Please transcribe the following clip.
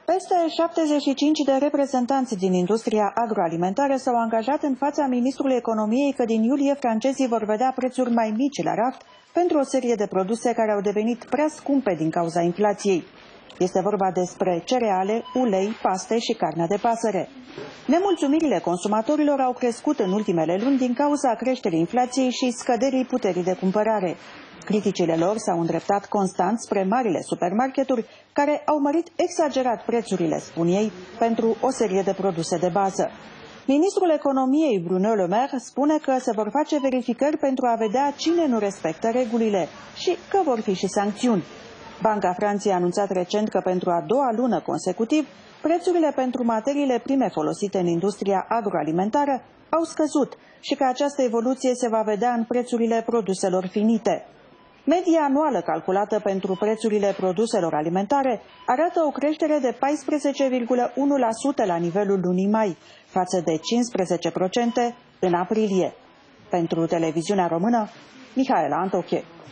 Peste 75 de reprezentanți din industria agroalimentară s-au angajat în fața ministrului economiei că din iulie francezii vor vedea prețuri mai mici la raft pentru o serie de produse care au devenit prea scumpe din cauza inflației. Este vorba despre cereale, ulei, paste și carne de pasăre. Nemulțumirile consumatorilor au crescut în ultimele luni din cauza creșterii inflației și scăderii puterii de cumpărare. Criticile lor s-au îndreptat constant spre marile supermarketuri, care au mărit exagerat prețurile, spun ei, pentru o serie de produse de bază. Ministrul Economiei, Bruno Le Maire, spune că se vor face verificări pentru a vedea cine nu respectă regulile și că vor fi și sancțiuni. Banca Franței a anunțat recent că pentru a doua lună consecutiv, prețurile pentru materiile prime folosite în industria agroalimentară au scăzut și că această evoluție se va vedea în prețurile produselor finite. Media anuală calculată pentru prețurile produselor alimentare arată o creștere de 14,1% la nivelul lunii mai, față de 15% în aprilie. Pentru televiziunea română, Mihaela Antoche.